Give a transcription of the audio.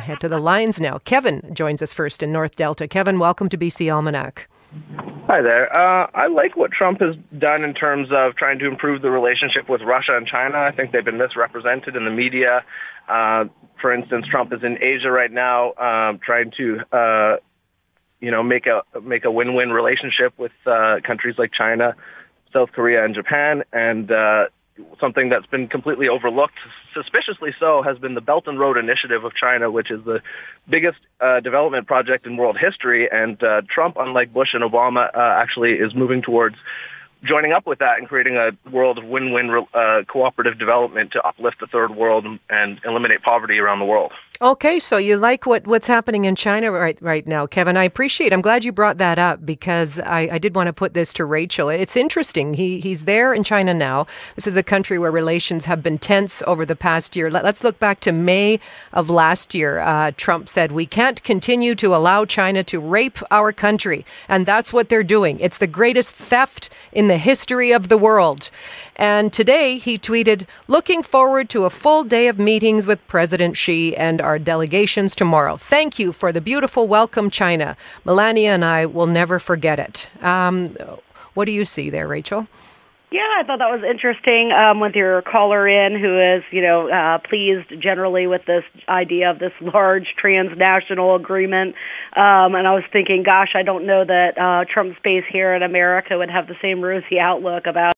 head to the lines now. Kevin joins us first in North Delta. Kevin, welcome to BC Almanac. Hi there. I like what Trump has done in terms of trying to improve the relationship with Russia and China. I think they've been misrepresented in the media. For instance, Trump is in Asia right now, trying to, make a win-win relationship with countries like China, South Korea, and Japan. And something that's been completely overlooked, suspiciously so, has been the Belt and Road Initiative of China, which is the biggest development project in world history. And Trump, unlike Bush and Obama, actually is moving towards joining up with that and creating a world of win-win cooperative development to uplift the third world and eliminate poverty around the world. Okay, so you like what's happening in China right now, Kevin. I'm glad you brought that up, because I did want to put this to Rachel. It's interesting. He's there in China now. This is a country where relations have been tense over the past year. Let's look back to May of last year. Trump said, "We can't continue to allow China to rape our country." And that's what they're doing. It's the greatest theft in the history of the world. And today he tweeted, "Looking forward to a full day of meetings with President Xi and our delegations tomorrow. Thank you for the beautiful welcome, China. Melania and I will never forget it." What do you see there, Rachel? Yeah, I thought that was interesting with your caller in, who is, pleased generally with this idea of this large transnational agreement. And I was thinking, gosh, I don't know that Trump's base here in America would have the same rosy outlook about